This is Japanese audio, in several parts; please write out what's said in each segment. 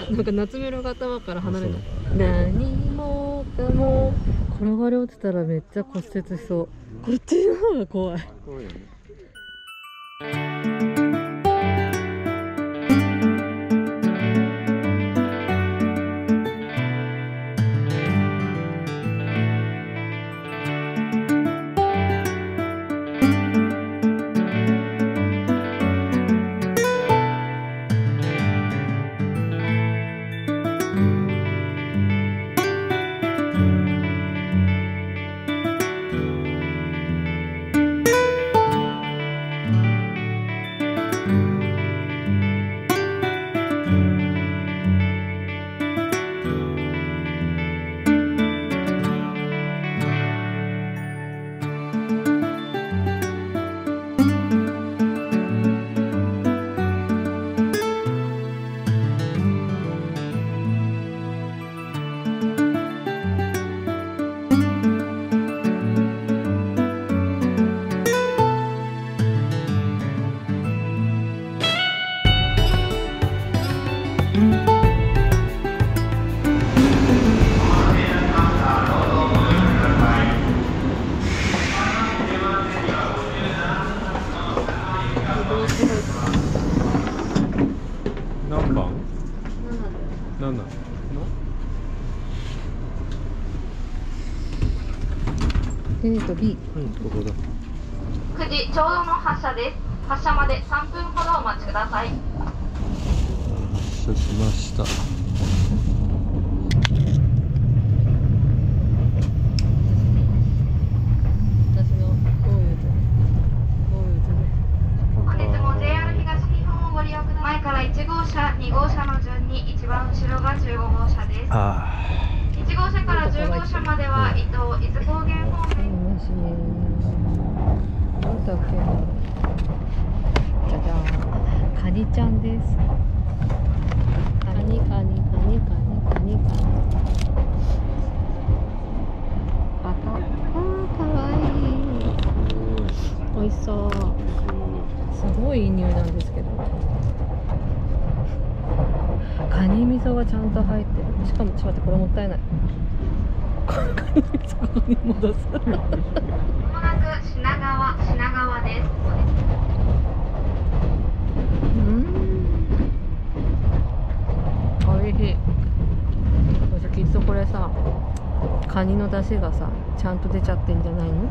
なんか夏メロが頭から離れない。何もかも転がり落ちたらめっちゃ骨折しそう。こっちの方が怖い。 怖いよね。何番？7。 B。 ここだ。 9時ちょうどの発車です。発車まで3分ほどお待ちください。 発車しました。 私のこういう本日も JR 東日本をご利用ください。前から1号車、2号車の順に一番後ろが15号車です。1号車から10号車までは伊東伊豆高原方面。 なんだっけ。じゃじゃーん。カニちゃんです。カニカニカニカニカニカニ。あかわいい。美味しそう。すごいいい匂いなんですけど。カニ味噌がちゃんと入ってる。しかもちょっと待って、これもったいない。カニ味噌ここに戻す。 まもなく品川です。 おいしい。きっとこれさ、カニの出汁がさ、ちゃんと出ちゃってんじゃないの？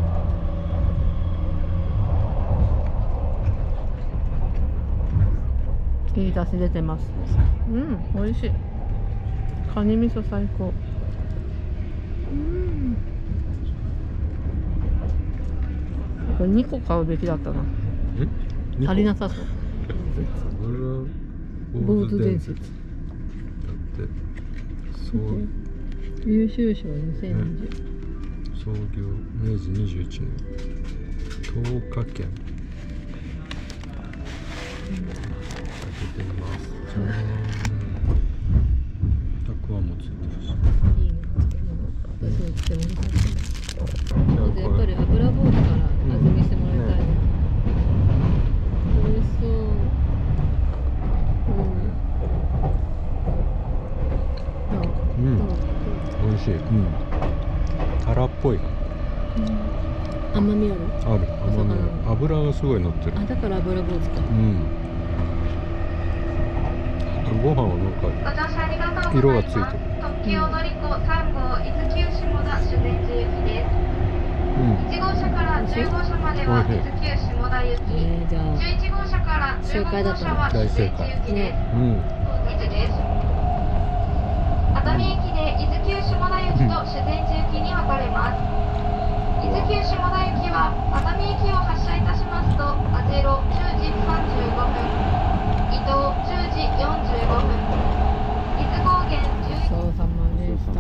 いい出汁出てます。美味しい。カニ味噌最高。これ2個買うべきだったな。足りなさそう。坊主伝説。だって優秀賞2020。 創業明治21年。10日券。開けてみます。100ワもついてるし。 いいね。私もつけ物させて。やっぱり油棒だから味見してもらいたいね。美味しそう。 美味しい。タラっぽい。 甘みある。 甘みある。油がすごい乗ってる。 だから油棒使う。 ご飯はなんか色がついてる。 特急踊り子3号伊豆急下田修善寺行きです。1号車から10号車までは伊豆急下田行き。11号車から15号車は修善寺行きです。伊豆です。熱海駅で伊豆急下田行きと修善寺行きに分かれます。伊豆急下田行きは熱海駅を発車いたしますと10時35分、伊東10時45分、伊豆高原11時。 ごちそうさまでした。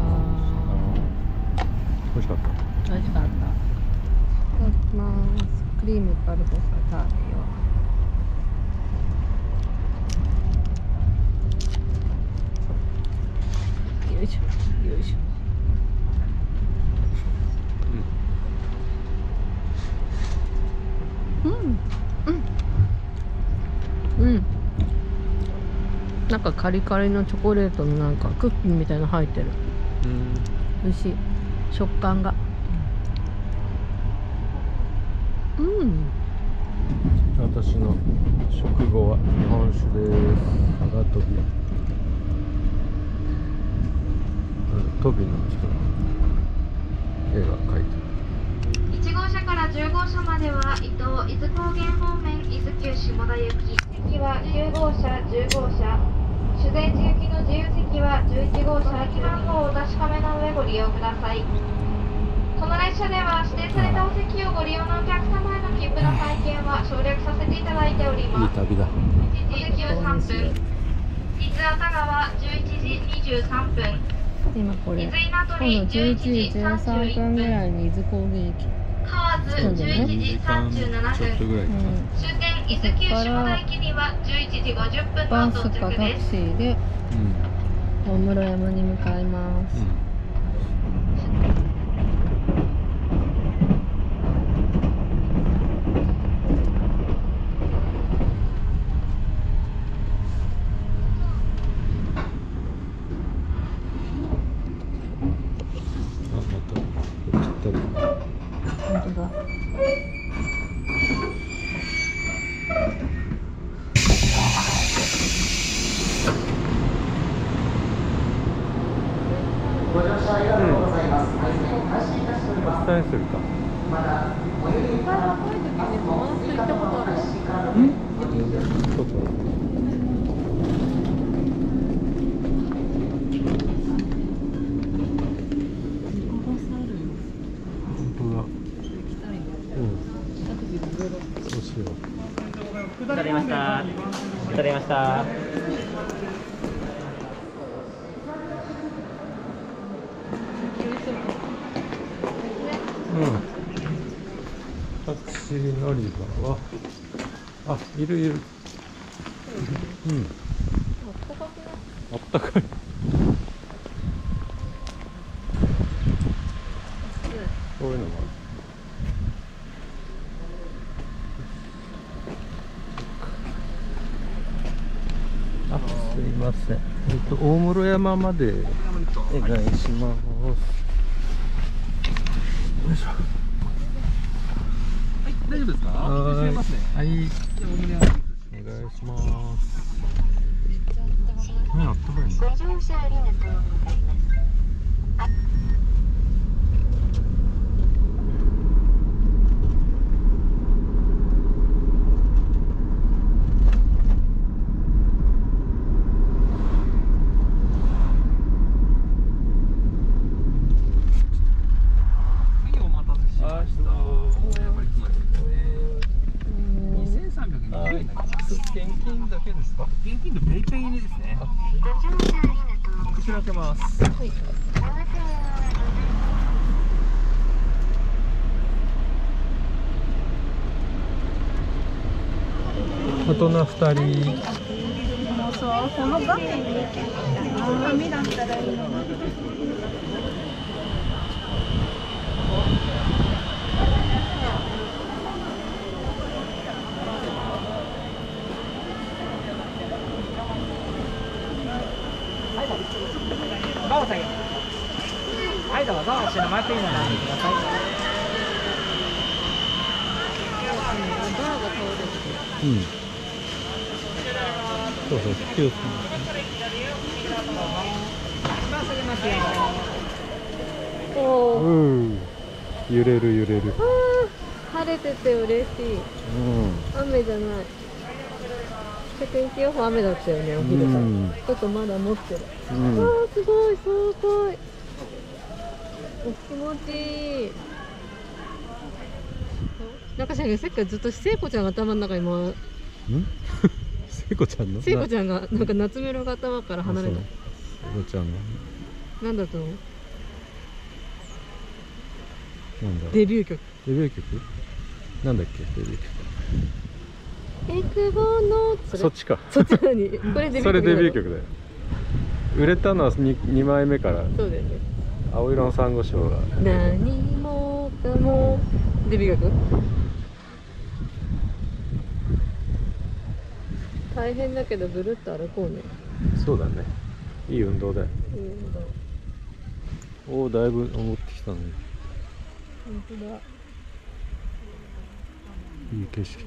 美味しかった。 美味しかった。いただきます。クリームパルコから食べよう。よいしょよいしょ。 なんかカリカリのチョコレートのなんかクッキーみたいなの入ってる。美味しい。食感が。 私の食後は日本酒です。長飛び。飛びの人の絵が描いてる。 1号車から10号車までは伊豆高原方面伊豆急下田行き。席は9号車、10号車。修善寺行きの自由席は11号車。駅番号をお確かめの上ご利用ください。この列車では指定されたお席をご利用のお客様への切符の体験は省略させていただいております。 いい旅だ。 お席は3分。伊豆熱川11時23分。 今これ今度11時13分ぐらいに伊豆高原駅河津11時37分。 ちょっとぐらいかな。 終点伊豆急下田駅には11時50分バの到スかタク着です。 シーで大室山に向かいます。本当だ。 ご乗車ありがとうございます。配線開始いたしております。 明日にするか。 まだお湯にから明日も追加の開始からでそうか。 取れました。取れました。 タクシー乗り場は、あ、いるいる。あったかい。こういうのもある。あ、すいません。大室山までお願いします。よいしょ。 はい、大丈夫ですか？ はい、 はい。 お願いします。あったかいね。 ご乗車ありがとうございます。 現金だけですか？現金とペイペイですね。こちら開けます。はい。 大人2人。 そう、この画面に紙だったらいいの。 はい、どうぞ、後ろマークインの並んでください。 そうそう、気をつけて。 今下げますよ。 揺れる揺れる。 晴れてて嬉しい。雨じゃない。天気予報雨だったよね、お昼から。ちょっとまだ持ってる。わあ、すごい、すごい。気持ちいい。なんかさっきからずっと聖子ちゃんが頭の中に回る。 聖子ちゃんの？ 聖子ちゃんがなんか夏メロが頭から離れた。聖子ちゃんの。 なんだと思う？ なんだ。 デビュー曲。 デビュー曲？なんだっけデビュー曲。 エクボのそっちか。 そっちにこれデビュー曲。 それデビュー曲だよ。売れたのは2枚目から。 そうだよね。 青色の珊瑚礁が。 何もかもデビュー曲。 大変だけどぐるっと歩こうね。 そうだね。いい運動だよ。 いい運動。 おお、だいぶ登ってきたね。 本当だ。 いい景色ね。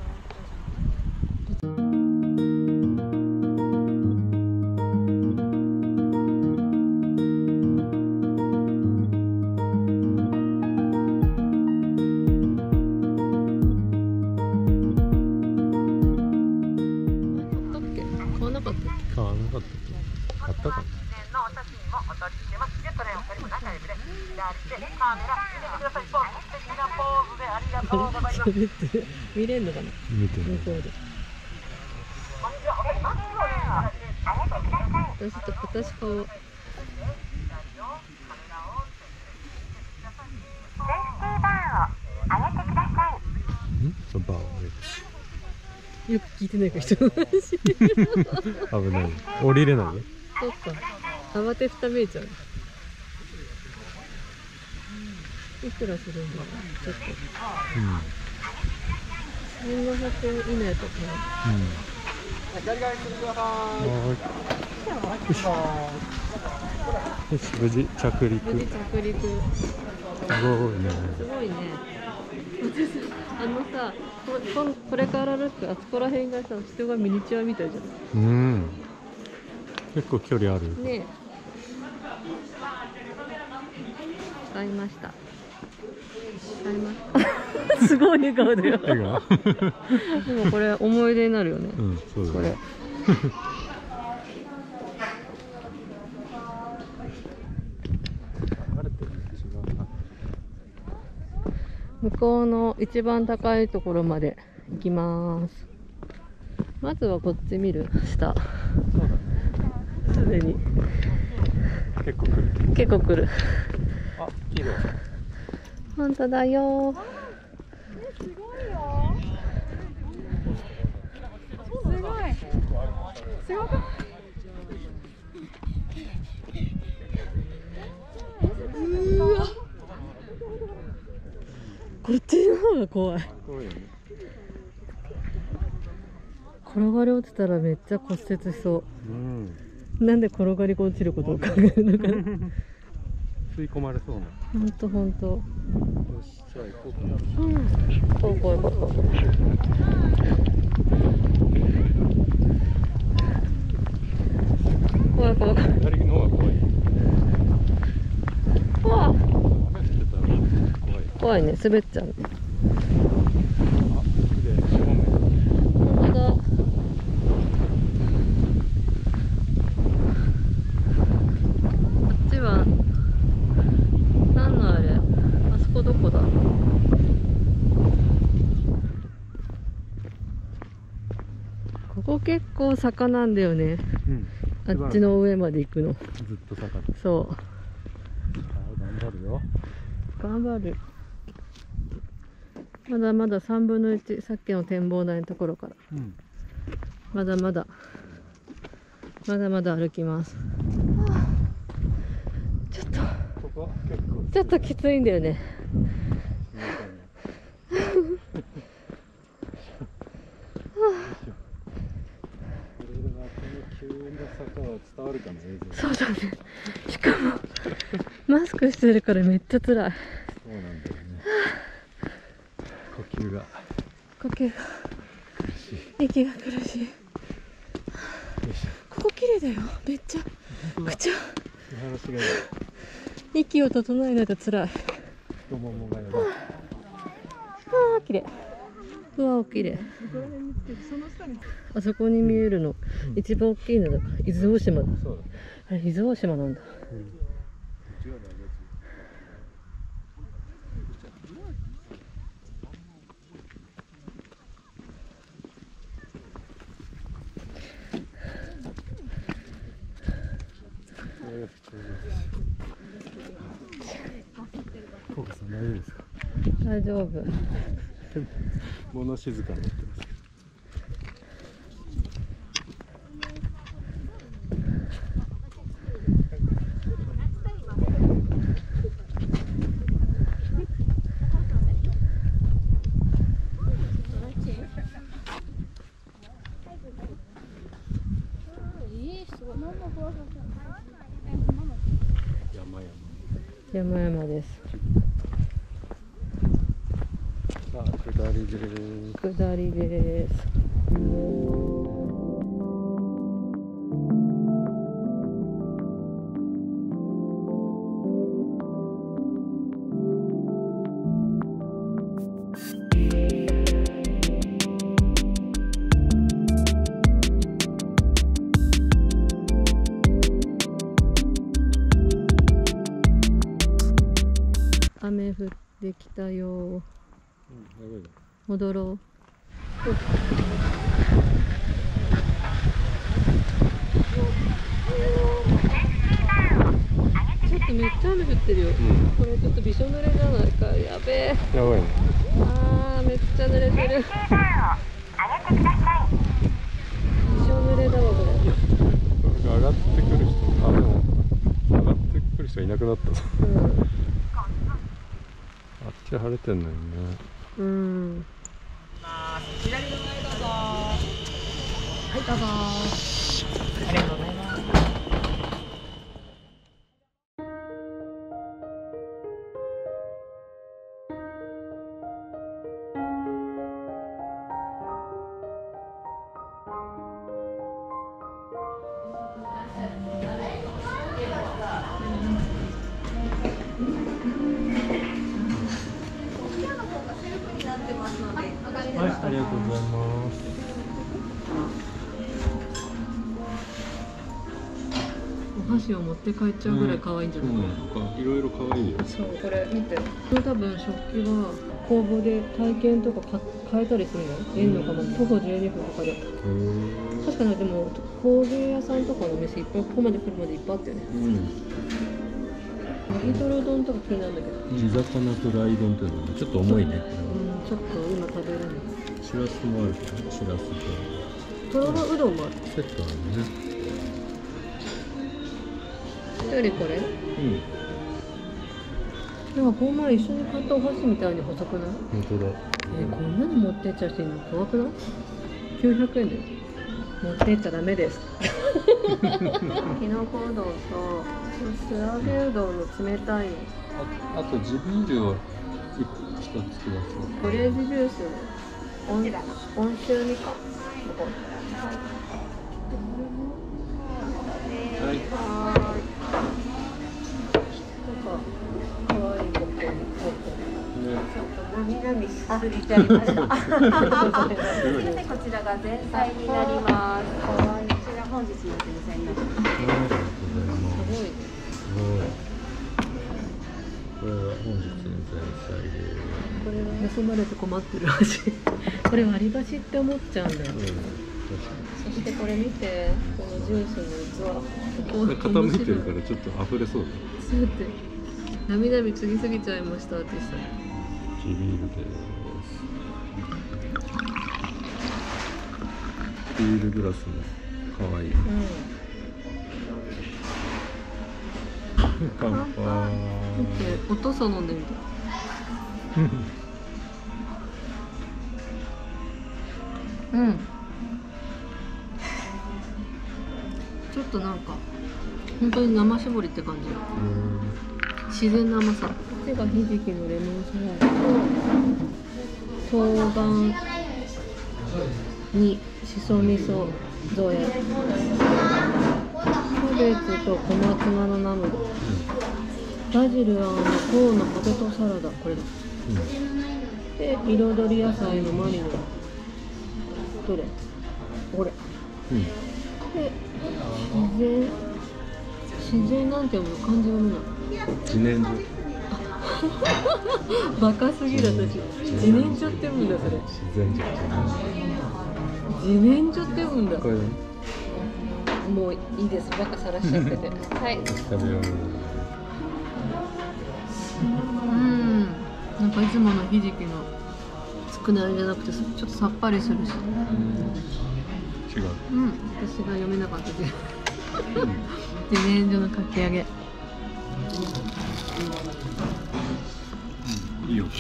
買わなかったっけ？ 買わなかったっけ？買ったかな。 喋ってる。見れんのかな？ 見て向こうで。私買おう。 そう、バーをよく聞いてないから人の話。 危ない。降りれないね。 そっか。慌てふためいちゃう。いくらするんだろう。ちょっと。1500円以内とか。 左側にしてください。 よし、無事着陸。 無事着陸。 すごいね。 すごいね。あのさ、これから歩くあそこら辺がさ、人がミニチュアみたいじゃん。 結構距離ある。 ねえ。買いました。買いました。すごい笑顔だよ。でもこれ思い出になるよね。 そうだね。 これ。向こうの一番高いところまで行きます。まずはこっち見る。下。すでに。 結構来る。 結構来る。 あ、綺麗。 本当だよ。 すごいよ。すごい。すごく。 うわ。こっちの方が怖い。 怖いよね。 転がり落ちたらめっちゃ骨折しそう。なんで転がり落ちることを考えるのかな。 吸い込まれそうな。 ほんとほんと。 よし、じゃあ行こうかな。 こうこうこうこう。怖い怖い怖い。 左の方が怖い。 怖い。 雨降ってたら怖い。 怖いね、滑っちゃう。 あ、綺麗。正面。 ほんとだ。こっちは何のあれ？あそこどこだ？ここ結構坂なんだよね。あっちの上まで行くの。 ずっと坂で。 そう。 頑張るよ。 頑張る。まだまだ3分の1、さっきの展望台のところから。まだまだ歩きます。ちょっときついんだよね。そうだね。しかもマスクしてるからめっちゃ辛い。 そうなんだよね。呼吸が息が苦しい。ここ綺麗だよ。めっちゃくちゃ息を整えないと辛い。 太ももがやばい。 ああ、綺麗。うわ、綺麗。あそこに見えるの、一番大きいのだから伊豆大島だ。あれ伊豆大島なんだ。 コウカさん大丈夫ですか？ 大丈夫。 物静かになってます。 山々です。 さあ、下りです。 下りです。雨降ってきたよ。戻ろう。ちょっとめっちゃ雨降ってるよ。これちょっとびしょ濡れじゃないか。やべえ。 やばいね。 あー、めっちゃ濡れてる。びしょ濡れだわこれ。 上がってくる人、あ、でも上がってくる人いなくなった。あっち晴れてんのにね。 うん。 左の前どうぞ。はいどうぞ。ありがとうございます。 はい、ありがとうございます。 お箸を持って帰っちゃうぐらい可愛いんじゃない？ いろいろ可愛いよ。 そう、これ見て。これ多分食器は工房で体験とか買えたりするのよ。園のかな、徒歩12分とかで。確かにでも工芸屋さんとかのお店いっぱいここまで来るまでいっぱいあったよね。ネギトロ丼とか気になるんだけど。 地魚フライ丼っていうのはちょっと重いね。 ちょっと今食べれない。 しらすもあるけど、しらすとろろうどんもある。 セットあるね。 一人これ？なんかこの前一緒に買ったお箸みたいに細くない？ 本当だ。 こんなの持ってっちゃう人いるの怖くない？900円で持ってっちゃダメです。きのこうどんと素揚げうどんの冷たいの。 あと地ビールを一つください。 オレンジジュース温州みかん。 はい。 かわいいコップに。 なみなみしすぎちゃいました。こちらが前菜になります。こちら本日の前菜になります。 すごい。 これは本日の前菜です。 これは盗まれて困ってる味。これ割り箸って思っちゃうんだよ。そしてこれ見て、このジュースの器。 傾いてるからちょっと溢れそうだ。 そうってなみなみつぎすぎちゃいましたってさ。 地ビールです。ビールグラスも可愛い。乾杯。 見て、お父さん飲んでみて。ちょっとなんか本当に生搾りって感じ。自然な甘さ。手がひじきのレモンサラダと冬瓜にしそ味噌添え、キャベツと小松菜のナムル、バジル&コーンのポテトサラダ、これだ。で彩り野菜のマリネ、どれ？これ。で自然なんていうの漢字読めない。 自然薯。 バカすぎる私。自然薯って読むんだそれ。 自然薯。 自然薯って読むんだ。 これね。 もういいです。バカさらしちゃってて。はい。 食べよう。 なんかいつものひじきのつくねあれじゃなくてちょっとさっぱりするし。 違う。 私が読めなかったで。自然薯のかき揚げ。 いいよ。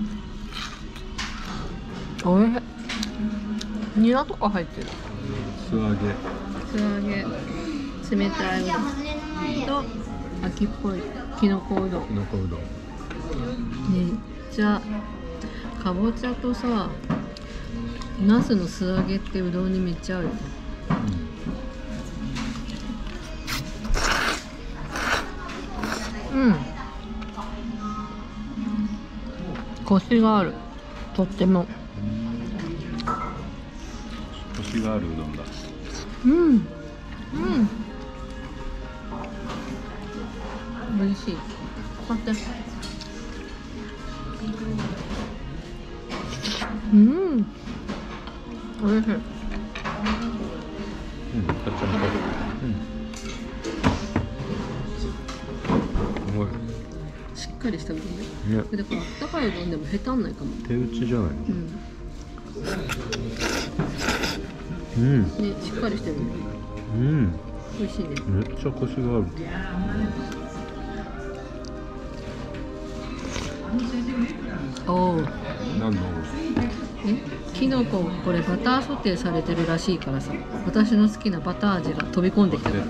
おいしい。ニラとか入ってる。 素揚げ。 素揚げ。 冷たいうどんと秋っぽいきのこうどん。 きのこうどん。 めっちゃかぼちゃとさ、ナスの素揚げってうどんにめっちゃ合うよね。うん。コシがある。とっても。 コシがあるうどんだ。 うん。うん。美味しい。待って。うん。美味しい。 うん、たっちゃんか。うん。 しっかりしたうどんね。 ね。 だからあったかいうどんでも下手んないかも。 手打ちじゃない。 うん。 うん。 ね、しっかりしてるね。 うん。 美味しいね。 めっちゃコシがある。 おお。 何の？ きのここれバターソテーされてるらしいからさ、私の好きなバター味が飛び込んできたから。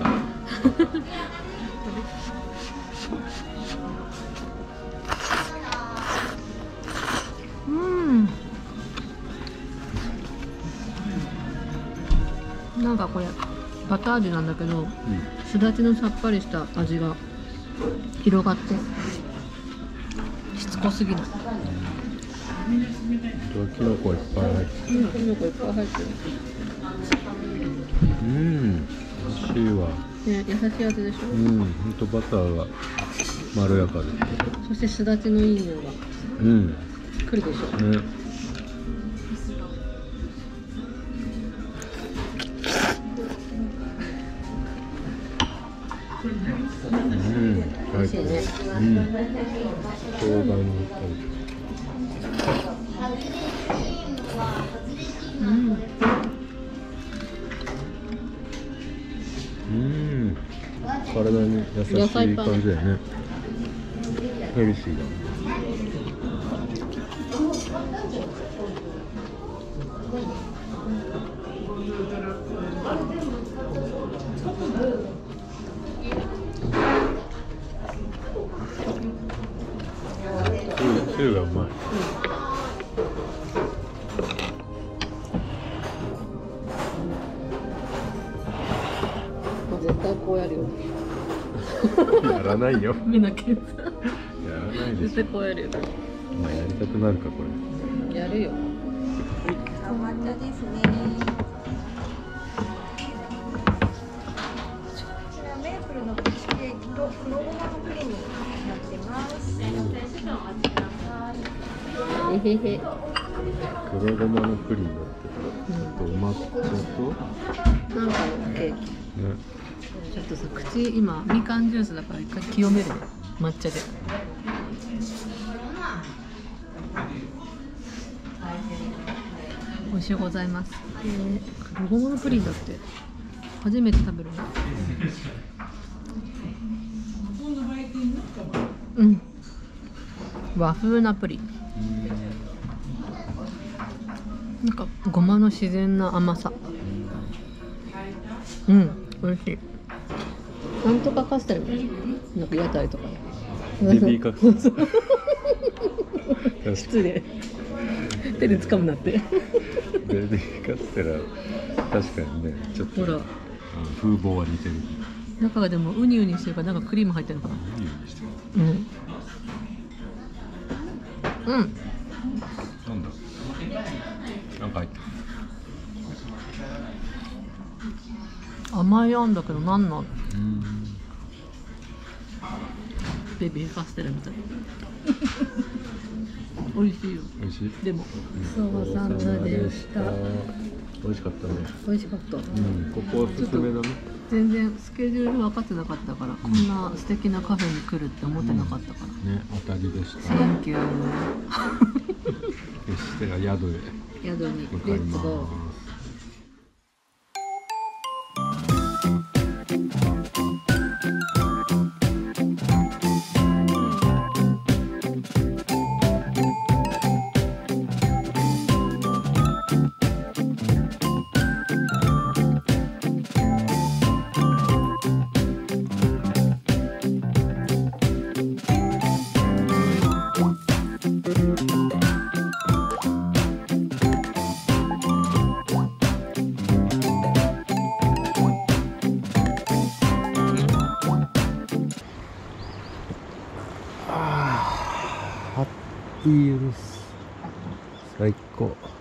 なんかこれバター味なんだけど、すだちのさっぱりした味が広がってしつこすぎない。 きのこいっぱい入ってる。 きのこいっぱい入ってる。 うん、美味しいわ。 ね、優しい味でしょ。 うん、ほんとバターがまろやかで。 そしてすだちのいい匂いがくるでしょ。 ね。 美味しいね。 生姜の体に優しい感じだよね。ヘルシーだ。つゆがうまい。 絶対こうやるよ。 やらないよ。 見なきゃ。やらないでしょ。 絶対こうやるよ。 まあやりたくなるかこれ。 やるよ。 お抹茶ですね。こちらメープルのプチケーキと黒ごまのプリンになってます。 えへへ。 黒ごまのプリンだって。あとお抹茶となんかのケーキ。ちょっとさ、口今みかんジュースだから一回清めるね。抹茶で。美味しゅうございます。黒ごまのプリンだって初めて食べるな。うん。和風なプリン。なんかごまの自然な甘さ。うん、美味しい。なんとかカステラみたいな。なんか屋台とかで。 ベビーカステラ。 失礼。手で掴むなって。 ベビーカステラ確かにね、ちょっとほら風貌は似てる。 中がでもウニウニしてるからなんかクリーム入ってるのかな。 ウニウニしてる。 うん。 なんだ。なんか入ってる。 甘いあんだけどなんなん？ベビーカステラみたい。美味しいよ。 美味しい。 でもそうさんでした。 美味しかったね。 美味しかった。 ここおすすめだね。 全然スケジュール分かってなかったから、こんな素敵なカフェに来るって思ってなかったから。 ね、当たりでした。 サンキュー。 そして宿へ。 宿にレッツゴー。 いいです。最高。